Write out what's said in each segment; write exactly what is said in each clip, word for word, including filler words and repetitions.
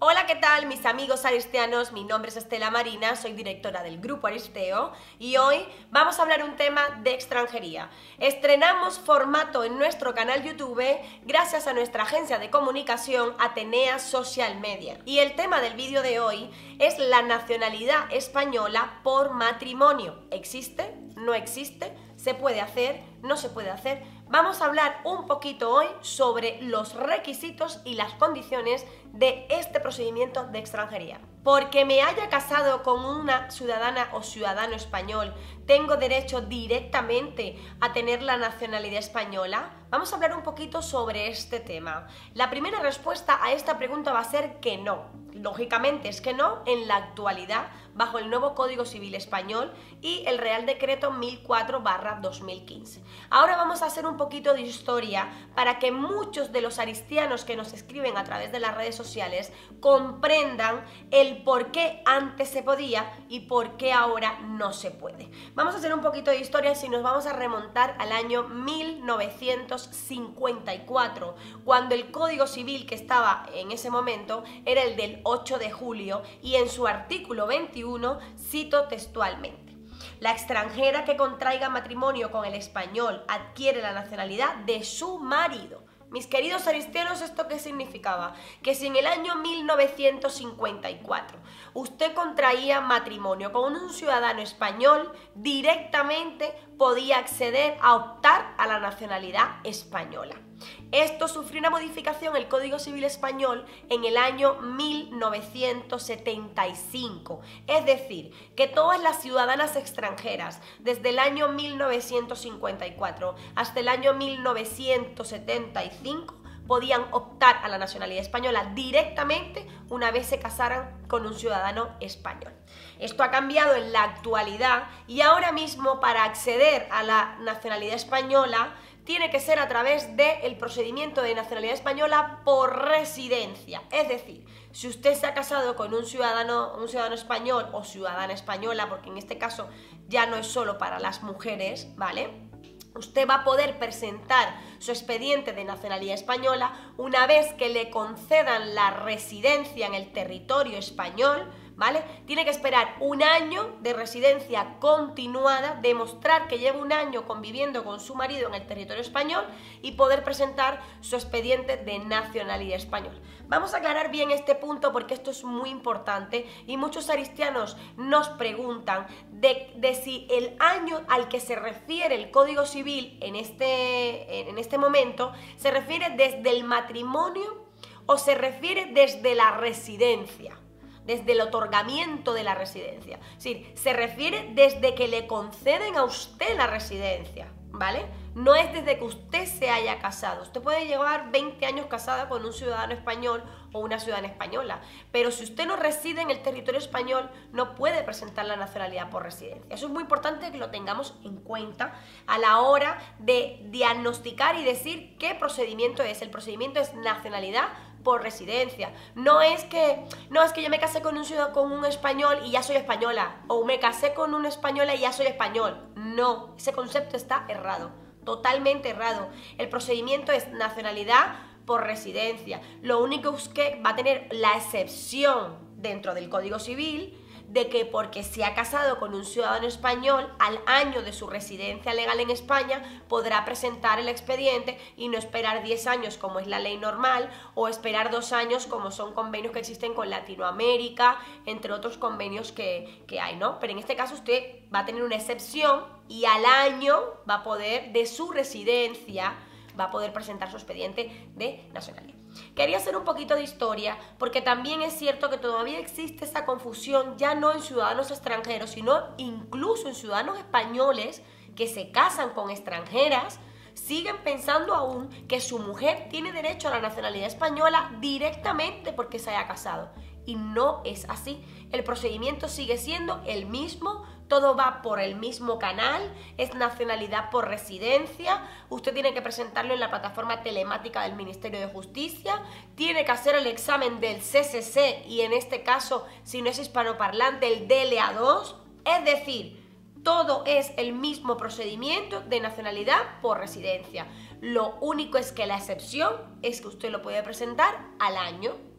Hola, ¿qué tal mis amigos aristeanos? Mi nombre es Estela Marina, soy directora del Grupo Aristeo y hoy vamos a hablar un tema de extranjería. Estrenamos formato en nuestro canal YouTube gracias a nuestra agencia de comunicación Atenea Social Media. Y el tema del vídeo de hoy es la nacionalidad española por matrimonio. ¿Existe? ¿No existe? ¿Se puede hacer? ¿No se puede hacer? Vamos a hablar un poquito hoy sobre los requisitos y las condiciones de este procedimiento de extranjería. Porque me haya casado con una ciudadana o ciudadano español, ¿tengo derecho directamente a tener la nacionalidad española? Vamos a hablar un poquito sobre este tema. La primera respuesta a esta pregunta va a ser que no. Lógicamente es que no en la actualidad, bajo el nuevo Código Civil Español y el Real Decreto mil cuatro barra dos mil quince. Ahora vamos a hacer un poquito de historia para que muchos de los aristianos que nos escriben a través de las redes sociales comprendan el por qué antes se podía y por qué ahora no se puede. Vamos a hacer un poquito de historia si nos vamos a remontar al año mil novecientos cincuenta y cuatro, cuando el Código Civil que estaba en ese momento era el del ocho de julio y en su artículo veintiuno cito textualmente: la extranjera que contraiga matrimonio con el español adquiere la nacionalidad de su marido. Mis queridos aristianos, ¿esto qué significaba? Que si en el año mil novecientos cincuenta y cuatro usted contraía matrimonio con un ciudadano español, directamente podía acceder a optar a la nacionalidad española. Esto sufrió una modificación en el Código Civil Español en el año mil novecientos setenta y cinco. Es decir, que todas las ciudadanas extranjeras desde el año mil novecientos cincuenta y cuatro hasta el año mil novecientos setenta y cinco podían optar a la nacionalidad española directamente una vez se casaran con un ciudadano español. Esto ha cambiado en la actualidad y ahora mismo para acceder a la nacionalidad española tiene que ser a través del procedimiento de nacionalidad española por residencia. Es decir, si usted se ha casado con un ciudadano, un ciudadano español o ciudadana española, porque en este caso ya no es solo para las mujeres, ¿vale? Usted va a poder presentar su expediente de nacionalidad española una vez que le concedan la residencia en el territorio español, ¿vale? Tiene que esperar un año de residencia continuada, demostrar que lleva un año conviviendo con su marido en el territorio español y poder presentar su expediente de nacionalidad española. Vamos a aclarar bien este punto porque esto es muy importante y muchos aristianos nos preguntan de, de si el año al que se refiere el Código Civil en este, en este momento se refiere desde el matrimonio o se refiere desde la residencia, desde el otorgamiento de la residencia. Es decir, se refiere desde que le conceden a usted la residencia, ¿vale? No es desde que usted se haya casado. Usted puede llevar veinte años casada con un ciudadano español o una ciudadana española, pero si usted no reside en el territorio español, no puede presentar la nacionalidad por residencia. Eso es muy importante que lo tengamos en cuenta a la hora de diagnosticar y decir qué procedimiento es. El procedimiento es nacionalidad por residencia. No es que no es que yo me casé con un ciudadano, con un español y ya soy española, o me casé con una española y ya soy español. No, ese concepto está errado, totalmente errado. El procedimiento es nacionalidad por residencia. Lo único es que va a tener la excepción dentro del Código Civil de que porque se ha casado con un ciudadano español, al año de su residencia legal en España podrá presentar el expediente y no esperar diez años como es la ley normal o esperar dos años como son convenios que existen con Latinoamérica, entre otros convenios que, que hay, ¿no? Pero en este caso usted va a tener una excepción y al año va a poder, de su residencia, va a poder presentar su expediente de nacionalidad. Quería hacer un poquito de historia porque también es cierto que todavía existe esa confusión ya no en ciudadanos extranjeros, sino incluso en ciudadanos españoles que se casan con extranjeras, siguen pensando aún que su mujer tiene derecho a la nacionalidad española directamente porque se haya casado. Y no es así. El procedimiento sigue siendo el mismo, todo va por el mismo canal, es nacionalidad por residencia, usted tiene que presentarlo en la plataforma telemática del Ministerio de Justicia, tiene que hacer el examen del C C C y en este caso, si no es hispanoparlante, el D L A dos, es decir, todo es el mismo procedimiento de nacionalidad por residencia. Lo único es que la excepción es que usted lo puede presentar al año.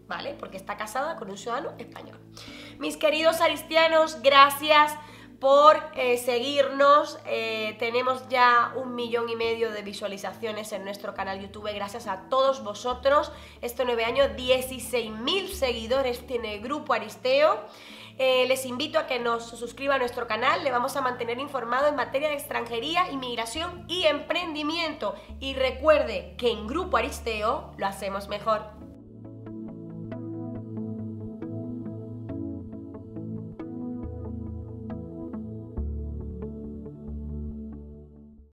¿vale? Porque está casada con un ciudadano español. Mis queridos aristianos, gracias por eh, seguirnos. Eh, tenemos ya un millón y medio de visualizaciones en nuestro canal YouTube, gracias a todos vosotros. Este nueve año, dieciséis mil seguidores tiene el Grupo Aristeo. Eh, les invito a que nos suscriban a nuestro canal, le vamos a mantener informado en materia de extranjería, inmigración y emprendimiento. Y recuerde que en Grupo Aristeo lo hacemos mejor.